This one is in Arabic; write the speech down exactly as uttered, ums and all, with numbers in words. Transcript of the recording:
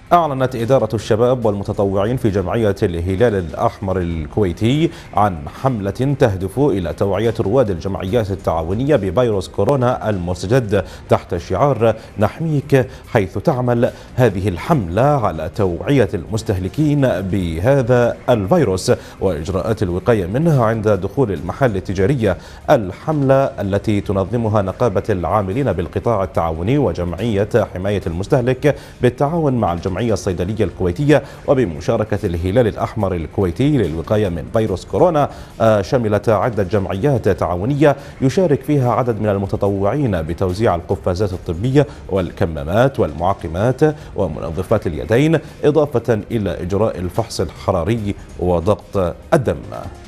أعلنت إدارة الشباب والمتطوعين في جمعية الهلال الأحمر الكويتي عن حملة تهدف إلى توعية رواد الجمعيات التعاونية بفيروس كورونا المستجد تحت شعار نحميك، حيث تعمل هذه الحملة على توعية المستهلكين بهذا الفيروس وإجراءات الوقاية منه عند دخول المحال التجارية. الحملة التي تنظمها نقابة العاملين بالقطاع التعاوني وجمعية حماية المستهلك بالتعاون مع الجمعية الصيدلية الكويتية وبمشاركة الهلال الأحمر الكويتي للوقاية من فيروس كورونا، شملت عدة جمعيات تعاونية يشارك فيها عدد من المتطوعين بتوزيع القفازات الطبية والكمامات والمعقمات ومنظفات اليدين، إضافة إلى إجراء الفحص الحراري وضغط الدم.